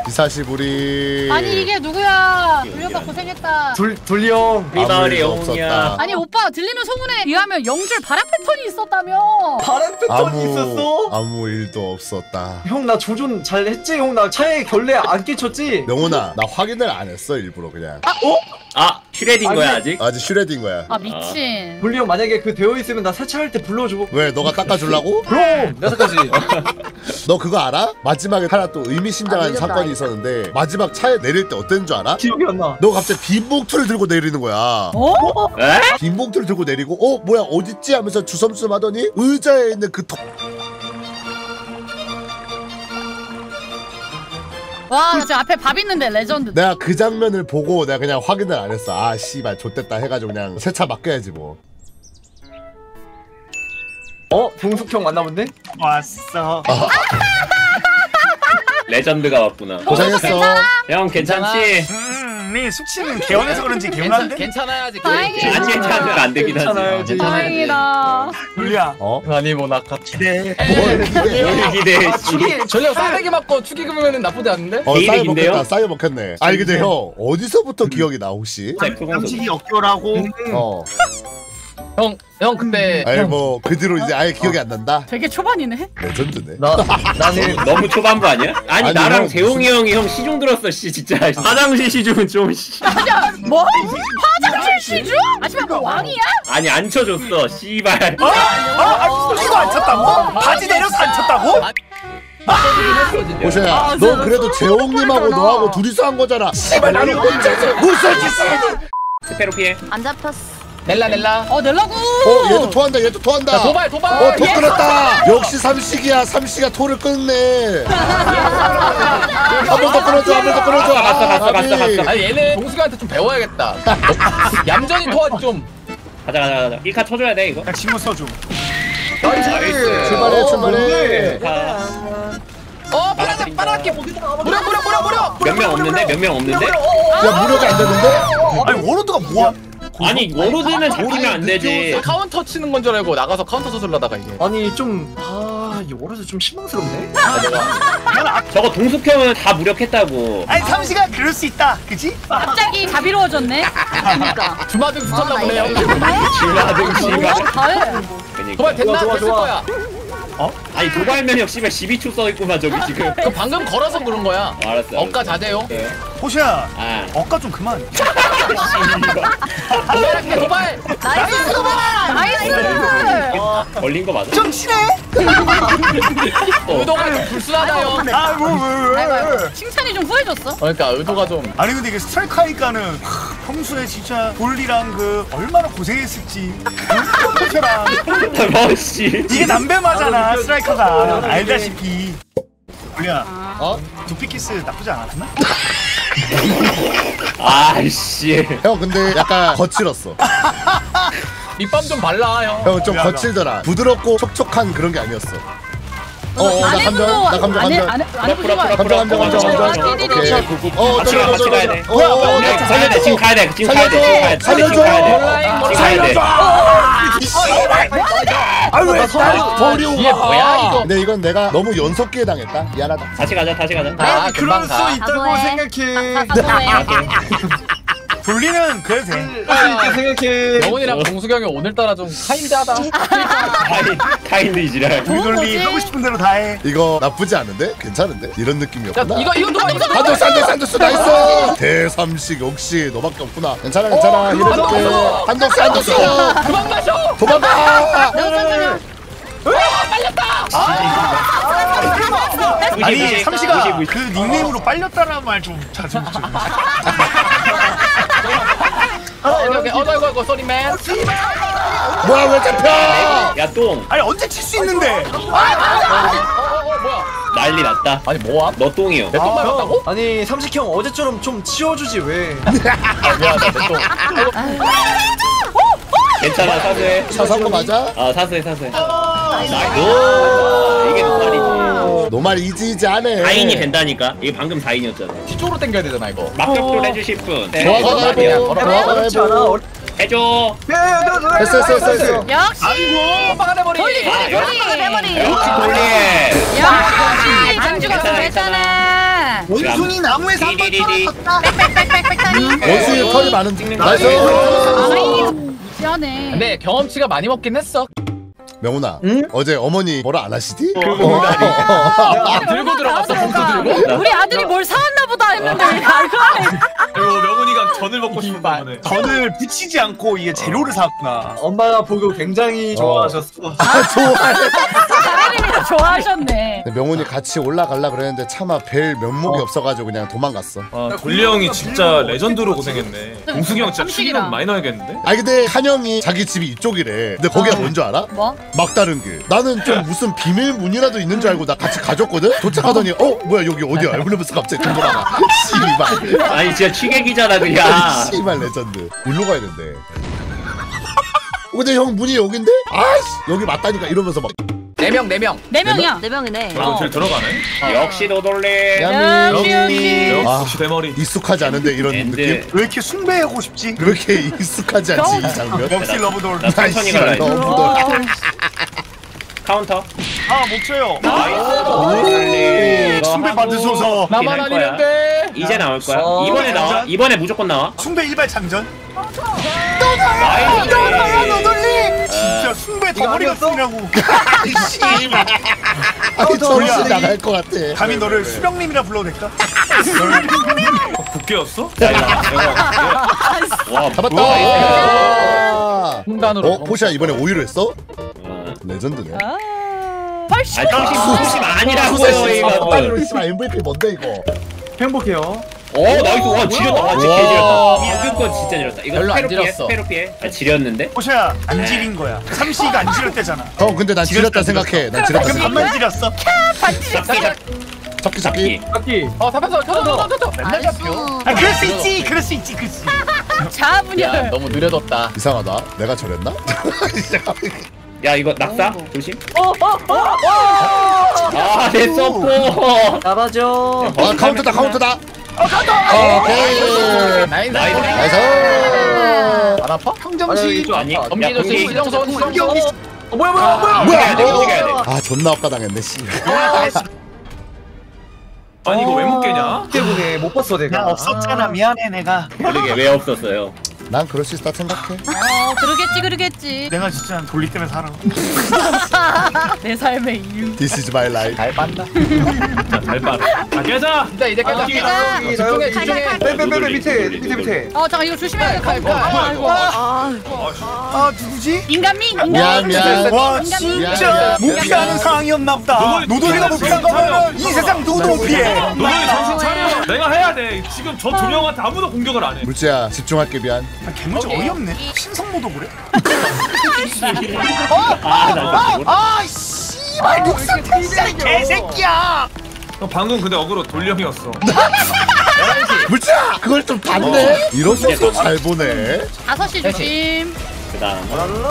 기사시부리. 아니 이게 누구야? 우리 오빠 고생했다. 둘리 형. 우리 마을의 영웅이야. 아니 오빠 들리는 소문에 의하면 영줄 바람 패턴이 있었다며. 바람 패턴이 있었어? 아무 일도 없었다. 형 나 조준 잘 했지? 형 나 차에 결례 안 끼쳤지? 명훈아, 나 확인을 안 했어 일부러 그냥. 아 슈레딩 거야 아직? 아직 슈레딩 거야. 아 미친. 둘리 형 만약에 그 되어 있으면 나 세차할 때 불러줘. 왜 너가 닦아주려고? 그럼 내가까지. 너 그거 알아? 마지막에 하나 또 의미심장한 사건이 있었는데 마지막 차에 내릴 때 어땠는 줄 알아? 기억이 안 나. 너 갑자기 빈 봉투를 들고 내리는 거야. 어? 에? 빈 봉투를 들고 내리고 뭐야 어딨지 하면서 주섬주섬 하더니 의자에 있는 그 와, 나 지금 앞에 밥 있는데 레전드. 내가 그 장면을 보고 내가 그냥 확인을 안 했어. 아 씨발 좆됐다 해가지고 그냥 세차 맡겨야지 뭐. 동숙 형 만나본데? 왔어. 레전드가 왔구나. 고생했어. 형 괜찮지? 네 숙취는 개원해서 그런지 개운한데? 괜찮아야지. 다행이다. 안 괜찮으면 안 되긴 하지. 괜찮아야지. 다행이다. 둘리야. 아니 뭐 나 기대. 뭘 기대? 뭘 기대해 씨. 전력 싸대기 맞고 축의금이면 나쁘지 않은데? 쌓여 개인인데요? 먹혔다. 쌓여 먹혔네. 아니 근데 형 어디서부터 기억이 나 혹시? 삼식이 역겨라고. 형 그때 아니 뭐 그 뒤로 이제 아예 기억이 안 난다. 되게 초반이네. 레전드네. 나는 너무 초반부 아니야? 아니 아니, 나랑 형 재홍이 형이 형 시중 들었어 씨 진짜. 화장실 시중은 좀 씨. 뭐? 화장실 시주? 아시면 뭐 왕이야? 아니 안 쳐줬어 씨발. 이거 안 쳤다고? 바지 내려서 안 쳤다고? 오셔야 너 그래도 재홍님하고 너하고 둘이서 한 거잖아. 씨발 나는 혼자서 무슨 짓을. 스페로 피해. 안 잡혔어. 넬라 낼라고. 얘도 토한다. 얘도 토한다. 도발 토 끊었다. 역시 삼식이야. 삼식이가 토를 끊네. 한 번 더 끊어줘. 한 번 더 끊어줘. 갔어. 아니 얘네 동숙이한테 좀 배워야겠다. 얌전히 토하지 좀. 가자. 1카 쳐줘야 돼 이거. 나 친구 써줘. 나이스. 출발해. 빨갛게 무려. 몇 명 없는데? 야 무료가 안 되는데? 아니 워로드가 뭐야? 아니 워로드는 잡히면 안 되지. 카운터 치는 건 줄 알고 나가서 카운터 서술라다가 이게. 아니 좀 이 워로드 좀 실망스럽네. 저거 동숙 형은 다 무력했다고. 아니 삼식아 그럴 수 있다. 그지? 갑자기 자비로워졌네. 그러니까. 주마등 붙였나 보네요. 지마등 씨발. 도발 됐나? 됐을 거야. 아니 도발 면역 씨발 12초 써있구만 저기 지금. 그 방금 걸어서 그런 거야. 알았어. 억까 자제요. 호시야. 아. 억까 좀 그만. 도발할게 도발. 나이스. 걸린 거 맞아? 좀 친해. 의도가 좀 불순하다요. 왜? 칭찬이 좀 후해졌어. 그러니까 의도가 좀. 아니 근데 이게 스트라이크 하니까는 평소에 진짜 볼리랑 그 얼마나 고생했을지. 호시랑 뭐 씨. 이게 남배마잖아 스트라이커가 알다시피. 볼리야. 두피키스 나쁘지 않았나? 아이씨. 형 근데 약간 거칠었어. 립밤 좀 발라 형. 형 좀 거칠더라. 부드럽고 촉촉한 그런 게 아니었어. 나 감정. 안해 보지 마. 감정. 오케이. 같이 가야 돼. 살려야 돼. 지금 가야 돼. 살려줘. 아왜 버리고 이게 뭐야 이거? 근데 이건 내가 너무 연속기에 당했다. 미안하다. 다시 가자. 아 금방 가. 있다고 생각해. 볼리는 그래도 돼. 생각해. 영훈이랑 동수경이 오늘따라 좀 카인드하다. 카인드 이지랄. 볼리 하고 싶은 대로 다 해. 이거 나쁘지 않은데? 괜찮은데? 이런 야 느낌이었구나. 이거 도발. 산더스 나이스. 대삼식 역시 너밖에 없구나. 괜찮아. 이래줄게. 한덕수. 그만 마셔. 도망가. 아니 삼시가 그 닉네임으로 빨렸다라는 말 좀 자주 좀. 어이구 쏘리맨. 뭐야 왜 잡혀? 야 똥. 아니 언제 칠 수 있는데? 뭐야? 난리 났다. 아니 뭐야? 너 똥이요. 내 똥 밟았다고? 아니 삼식 형 어제처럼 좀 치워주지 왜? 뭐야 내 똥. 괜찮아 사수해. 사사한 거 맞아? 사수해. 나이스. 이게 노말이지. 노말 이지하네. 4인이 된다니까. 이게 방금 4인이었잖아. 뒤쪽으로 당겨야 되잖아 이거. 막격돌 해주실 분. 좋아가 해보. 해줘. 했어. 역시. 아이고 빠가내버리. 돌리. 역시 돌리. 역시 장주가 됐잖아. 원숭이 나무에서 한번 떨어졌다. 빽빽빽빽 타임. 원숭이 털이 많은 찍는 나이스. 아이 무시하네. 근데 경험치가 많이 먹긴 했어. 명훈아 어제 어머니 뭐라 안 하시디? 들고 들어갔어 봉투 들고. 우리 아들이 뭘 사왔나 보다 했는데 왜 갈까해. 그리고 명훈이가 전을 먹고 싶은 거네. 전을 붙이지 않고 이게 재료를 사왔구나. 엄마가 보고 굉장히 좋아하셨어. 사장님이 좋아하셨네. 명훈이 같이 올라갈라 그랬는데 차마 뵐 면목이 없어가지고 그냥 도망갔어. 아, 돌리 형이 진짜 레전드로 고생했네. 동숙이 형 진짜 삼식이랑. 추기름 많이 넣어야겠는데? 아니 근데 한영이 자기 집이 이쪽이래. 근데 거기가 뭔 줄 알아? 뭐? 막다른 길. 나는 좀 무슨 비밀 문이라도 있는 줄 알고 나 같이 가줬거든? 도착하더니 뭐야 여기 어디야? 이러면서 갑자기 돌아가. 씨발. 아니 진짜 취객이잖아 그냥. 씨발 레전드. 일로 가야 된대. 근데 형 문이 여긴데? 아이씨 여기 맞다니까 이러면서 막 4명. 4명이야. 4명이네. 그럼 제일 들어가네? 역시 노돌리. 역시. 역시 대머리. 익숙하지 않은데 이런 엔드. 느낌? 왜 이렇게 숭배하고 싶지? 왜 이렇게 익숙하지 않지 이 장면? 역시 러브돌. 나 천천히 갈라 했어. 너무 카운터. 못 쳐요. 노돌리. 숭배 받으소서. 나만 할 거야. 아니는데. 이제 나올 거야. 이번에 나와. 이번에 무조건 나와. 숭배 일발 장전. 나이스. 너돌리. 진짜 숭배 덩어리가 쓰느라고. 씨발. 아니 정신이 나갈 것 같아. 감히 너를 수령님이라 불러도 될까? 국계였어? 와 잡았다. 홍단으로. 포샤 이번에 5위로 했어? 레전드네. 훨씬. 정신 아니라고요 이거. 빨리로 있으면 MVP 뭔데 이거? 행복해요. 나이스. 와 지렸다. 와 진짜 개 지렸다. 이건 진짜 지렸다. 이거 별로 안 스페로 피해. 지렸어. 스페로 피해. 지렸는데? 호샤야 안 지린 거야. 삼시가 안 지렸대잖아. 근데 난 지렸다 생각해. 난 지렸다 그럼 생각해. 반만 지렸어. 잡기. 잡기. 잡혔어. 켜져. 맨날 잡혀. 그럴 수 있지. 그럴 수 있지. 그치. 야 자분열. 너무 느려졌다. 이상하다. 내가 저랬나? 야 이거 낙사 조심. 내 서포. 나가죠. 카운트다 카운트다. 오케이. 나이스. 나이스. 안 아파? 평정시. 아니. 엄기조 시정선. 뭐야. 움직여야 돼. 움직여야 돼. 아 존나 억까당했네 씨. 아니 이거 왜 못 깨냐? 때문에 못 봤어 나 내가. 없었잖아. 미안해 내가. 그러게 왜 없었어요? 난 그럴 수 있다 생각해. 그러겠지. 내가 진짜 돌리 때문에 살아. 내 삶의 이유. This is my life. 잘 빤다. 잘 빠르. 깨자. 진짜 이제 깨자. 집중해. 빼 밑에. 잠깐 이거 조심해야 돼. 누구지? 인간미. 미안. 와 인간미. 진짜 못 피하는 상황이었나 보다. 노돌이가 못 피한 거면 이 세상 누구도 못 피해. 너희 정신 차려. 내가 해야 돼. 지금 저 두 명한테 아무도 공격을 안 해. 물지야 집중할게 미안. 개무지 어이없네. 신성모도 그래. 씨발 육상 텐시야 개새끼야. 방금 근데 어그로 돌리 형이었어. 물지야 그걸 좀 봤네. 이로써 잘 보네. 5시 조심. 그다음.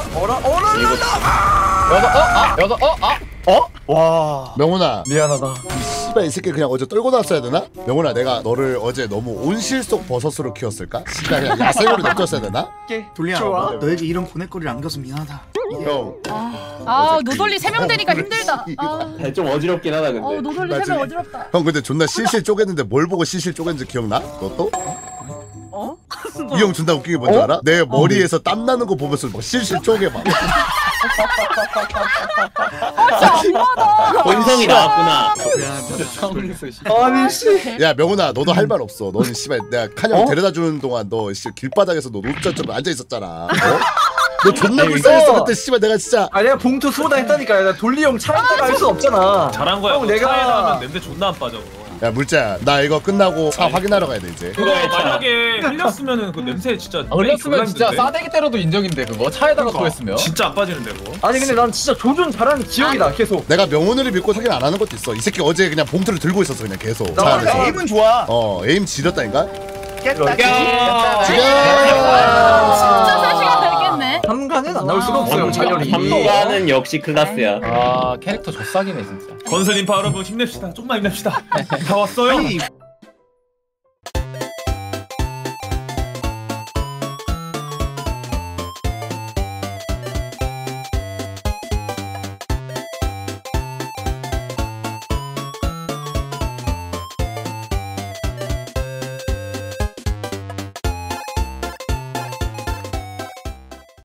와 명훈아. 미안하다. 씨발 이 새끼 그냥 어제 떨고 나왔어야 되나? 명훈아 내가 너를 어제 너무 온실 속 버섯으로 키웠을까? 씨발 그냥 야생으로 냅뒀어야 되나? 돌리야 너에게 이런 보내거리를 안겨서 미안하다. 형 노돌리 3명 되니까 힘들다. 좀 어지럽긴 하다 근데. 노돌리 맞지? 3명 어지럽다. 형 근데 존나 실실 쪼갰는데 뭘 보고 실실 쪼갰는지 기억나? 너 또? 이 형 존나 웃기게 뭔지 알아? 내 머리에서 땀 나는 거 보면서 막 실실 쪼개 막. 본성이 나왔구나. 아니 씨. 야 명훈아 너도 할 말 없어. 너는 씨발 내가 칸형 데려다 주는 동안 너 씨 길바닥에서 너 노점점 앉아 있었잖아. 너 존나 불쌍했어 그때 씨발 내가 진짜. 내가 봉투 쏘다 했다니까. 나 돌리 형 차있다가 할 수 없잖아. 잘한 거야. 형, 내가- 차에 나면 냄새 존나 안 빠져. 야 물자야 나 이거 끝나고 차 확인하러 가야 돼 이제. 그거 만약에 흘렸으면은 그 냄새 진짜. 흘렸으면 진짜 졸라 힘든데? 싸대기 때려도 인정인데 그거 차에다가 또 했으면. 진짜 안 빠지는데 그거. 아니 근데 난 진짜 조준 잘하는 기억이다 계속. 내가 명훈이를 믿고 확인 안 하는 것도 있어. 이 새끼 어제 그냥 봉투를 들고 있었어 그냥 계속 차 나 안에서. 에임은 좋아. 에임 지렸다니까? 깼다. 진짜 지려! 4시간 되겠네. 3간은 안 나올 수가 없어요 당연히. 3가는 역시 클라스야. 캐릭터 젖싹이네 진짜. 건슬 인파 여러분 힘냅시다. 좀만 힘냅시다. 다 왔어요. 아니